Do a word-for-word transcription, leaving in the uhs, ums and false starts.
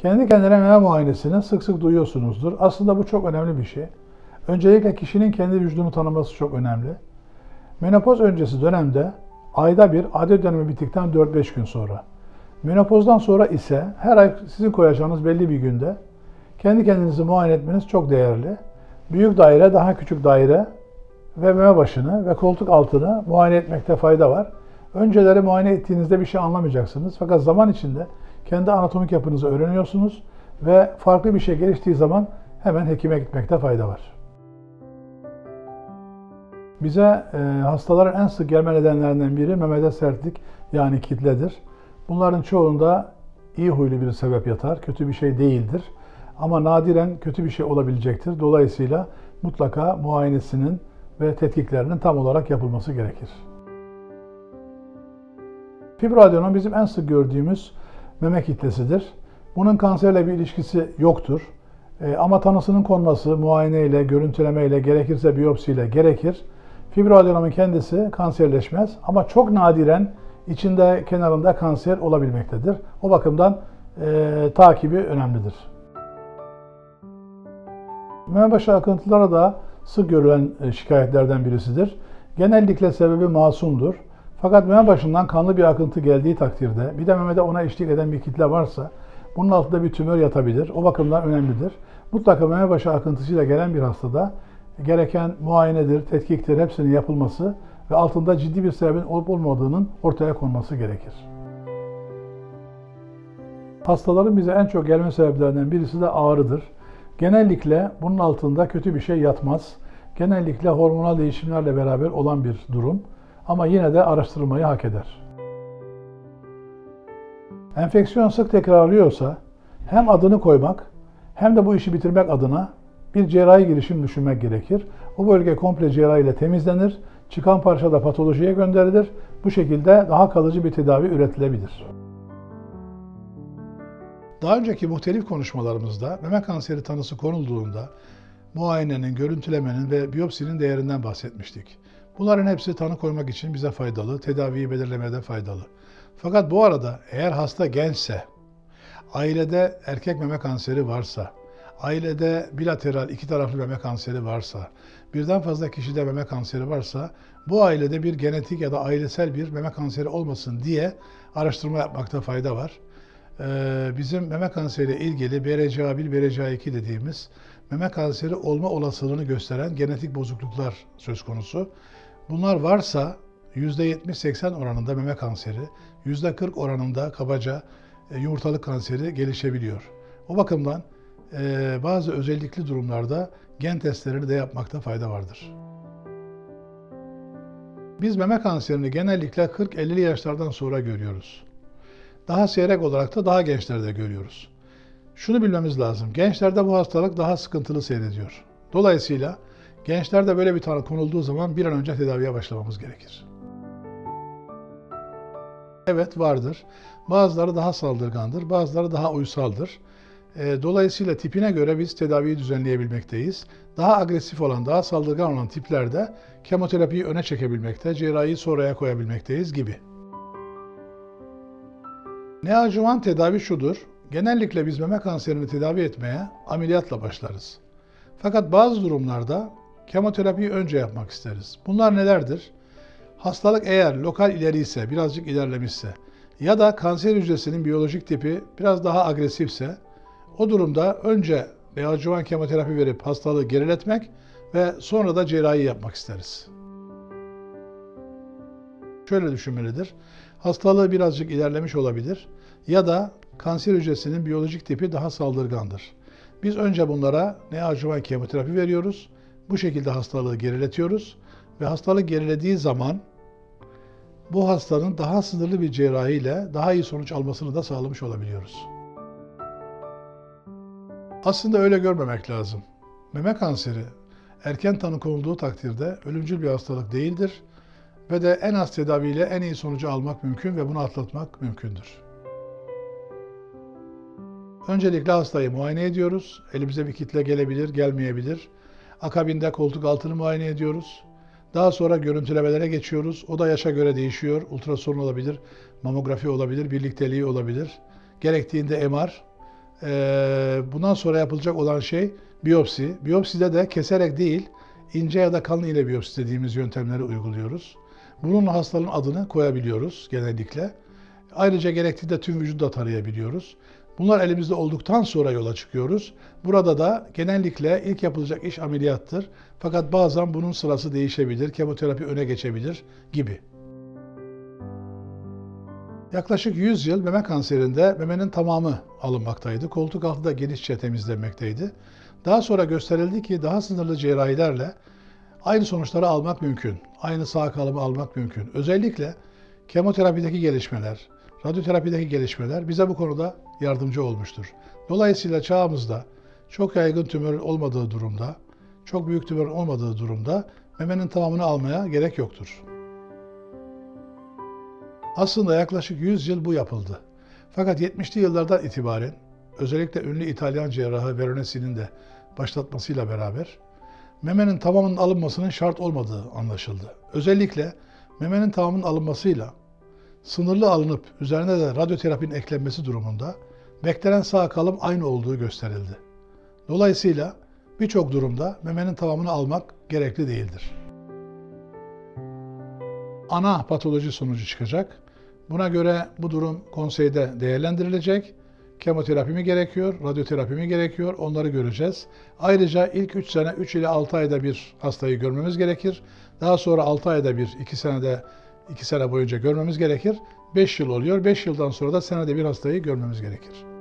Kendi kendine meme muayenesini sık sık duyuyorsunuzdur. Aslında bu çok önemli bir şey. Öncelikle kişinin kendi vücudunu tanıması çok önemli. Menopoz öncesi dönemde ayda bir, adet dönemi bittikten dört beş gün sonra. Menopozdan sonra ise her ay sizin koyacağınız belli bir günde kendi kendinizi muayene etmeniz çok değerli. Büyük daire, daha küçük daire ve meme başını ve koltuk altını muayene etmekte fayda var. Önceleri muayene ettiğinizde bir şey anlamayacaksınız. Fakat zaman içinde kendi anatomik yapınızı öğreniyorsunuz ve farklı bir şey geliştiği zaman hemen hekime gitmekte fayda var. Bize e, hastaların en sık gelme nedenlerinden biri memede sertlik yani kitledir. Bunların çoğunda iyi huylu bir sebep yatar, kötü bir şey değildir. Ama nadiren kötü bir şey olabilecektir. Dolayısıyla mutlaka muayenesinin ve tetkiklerinin tam olarak yapılması gerekir. Fibroadenom bizim en sık gördüğümüz meme kitlesidir. Bunun kanserle bir ilişkisi yoktur. E, ama tanısının konması muayeneyle, görüntülemeyle, gerekirse biyopsiyle gerekir. Fibroadenomun kendisi kanserleşmez ama çok nadiren içinde kenarında kanser olabilmektedir. O bakımdan e, takibi önemlidir. Meme başı akıntıları da sık görülen şikayetlerden birisidir. Genellikle sebebi masumdur. Fakat meme başından kanlı bir akıntı geldiği takdirde, bir de memede ona eşlik eden bir kitle varsa, bunun altında bir tümör yatabilir. O bakımdan önemlidir. Mutlaka meme başı akıntısıyla gelen bir hastada gereken muayenedir, tetkiktir, hepsinin yapılması ve altında ciddi bir sebebin olup olmadığının ortaya konması gerekir. Hastaların bize en çok gelme sebeplerinden birisi de ağrıdır. Genellikle bunun altında kötü bir şey yatmaz. Genellikle hormonal değişimlerle beraber olan bir durum. Ama yine de araştırılmayı hak eder. Enfeksiyon sık tekrarlıyorsa hem adını koymak hem de bu işi bitirmek adına bir cerrahi girişim düşünmek gerekir. O bölge komple cerrahi ile temizlenir, çıkan parça da patolojiye gönderilir. Bu şekilde daha kalıcı bir tedavi üretilebilir. Daha önceki muhtelif konuşmalarımızda meme kanseri tanısı konulduğunda muayenenin, görüntülemenin ve biyopsinin değerinden bahsetmiştik. Bunların hepsi tanı koymak için bize faydalı, tedaviyi belirlemede faydalı. Fakat bu arada eğer hasta gençse, ailede erkek meme kanseri varsa, ailede bilateral iki taraflı meme kanseri varsa, birden fazla kişide meme kanseri varsa, bu ailede bir genetik ya da ailesel bir meme kanseri olmasın diye araştırma yapmakta fayda var. Ee, bizim meme kanseriyle ilgili B R C A bir, B R C A iki dediğimiz meme kanseri olma olasılığını gösteren genetik bozukluklar söz konusu. Bunlar varsa yüzde yetmiş seksen oranında meme kanseri, yüzde kırk oranında kabaca e, yumurtalık kanseri gelişebiliyor. O bakımdan e, bazı özellikli durumlarda gen testlerini de yapmakta fayda vardır. Biz meme kanserini genellikle kırk elli yaşlardan sonra görüyoruz. Daha seyrek olarak da daha gençlerde görüyoruz. Şunu bilmemiz lazım, gençlerde bu hastalık daha sıkıntılı seyrediyor. Dolayısıyla gençlerde böyle bir tanı konulduğu zaman bir an önce tedaviye başlamamız gerekir. Evet vardır. Bazıları daha saldırgandır, bazıları daha uysaldır. Dolayısıyla tipine göre biz tedaviyi düzenleyebilmekteyiz. Daha agresif olan, daha saldırgan olan tiplerde kemoterapiyi öne çekebilmekte, cerrahiyi sonraya koyabilmekteyiz gibi. Neoadjuvant tedavi şudur. Genellikle biz meme kanserini tedavi etmeye ameliyatla başlarız. Fakat bazı durumlarda kemoterapiyi önce yapmak isteriz. Bunlar nelerdir? Hastalık eğer lokal ileri ise, birazcık ilerlemişse ya da kanser hücresinin biyolojik tipi biraz daha agresifse o durumda önce neoadjuvant kemoterapi verip hastalığı geriletmek ve sonra da cerrahi yapmak isteriz. Şöyle düşünmelidir. Hastalığı birazcık ilerlemiş olabilir ya da kanser hücresinin biyolojik tipi daha saldırgandır. Biz önce bunlara neoadjuvant kemoterapi veriyoruz. Bu şekilde hastalığı geriletiyoruz ve hastalık gerilediği zaman bu hastanın daha sınırlı bir cerrahiyle daha iyi sonuç almasını da sağlamış olabiliyoruz. Aslında öyle görmemek lazım. Meme kanseri erken tanı konulduğu takdirde ölümcül bir hastalık değildir ve de en az tedaviyle en iyi sonucu almak mümkün ve bunu atlatmak mümkündür. Öncelikle hastayı muayene ediyoruz. Elimize bir kitle gelebilir, gelmeyebilir. Akabinde koltuk altını muayene ediyoruz. Daha sonra görüntülemelere geçiyoruz. O da yaşa göre değişiyor. Ultrason olabilir, mamografi olabilir, birlikteliği olabilir. Gerektiğinde M R. Ee, bundan sonra yapılacak olan şey biyopsi. Biyopside de keserek değil, ince ya da kalın iğne biyopsi dediğimiz yöntemleri uyguluyoruz. Bununla hastanın adını koyabiliyoruz genellikle. Ayrıca gerektiğinde tüm vücudu da tarayabiliyoruz. Bunlar elimizde olduktan sonra yola çıkıyoruz. Burada da genellikle ilk yapılacak iş ameliyattır. Fakat bazen bunun sırası değişebilir, kemoterapi öne geçebilir gibi. Yaklaşık yüz yıl meme kanserinde memenin tamamı alınmaktaydı. Koltuk altı da genişçe temizlenmekteydi. Daha sonra gösterildi ki daha sınırlı cerrahilerle aynı sonuçları almak mümkün. Aynı sağ kalımı almak mümkün. Özellikle kemoterapideki gelişmeler, radyoterapideki gelişmeler bize bu konuda yardımcı olmuştur. Dolayısıyla çağımızda çok yaygın tümör olmadığı durumda, çok büyük tümör olmadığı durumda memenin tamamını almaya gerek yoktur. Aslında yaklaşık yüz yıl bu yapıldı. Fakat yetmişli yıllardan itibaren özellikle ünlü İtalyan cerrahı Veronesi'nin de başlatmasıyla beraber memenin tamamının alınmasının şart olmadığı anlaşıldı. Özellikle memenin tamamının alınmasıyla sınırlı alınıp üzerine de radyoterapinin eklenmesi durumunda beklenen sağ kalım aynı olduğu gösterildi. Dolayısıyla birçok durumda memenin tamamını almak gerekli değildir. Ana patoloji sonucu çıkacak. Buna göre bu durum konseyde değerlendirilecek. Kemoterapi mi gerekiyor, radyoterapi mi gerekiyor onları göreceğiz. Ayrıca ilk üç sene, üç ile altı ayda bir hastayı görmemiz gerekir. Daha sonra altı ayda bir, iki senede, iki sene boyunca görmemiz gerekir. beş yıl oluyor. beş yıldan sonra da senede bir hastayı görmemiz gerekir.